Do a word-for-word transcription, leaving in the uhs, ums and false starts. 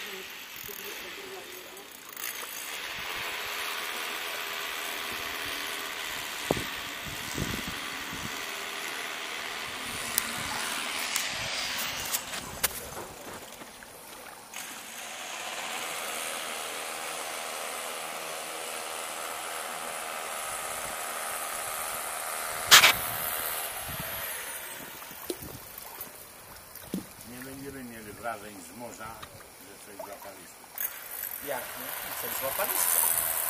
Będziemy mieli wrażeń z morza, że coś złapaliśmy. Jak nie? Coś złapaliście.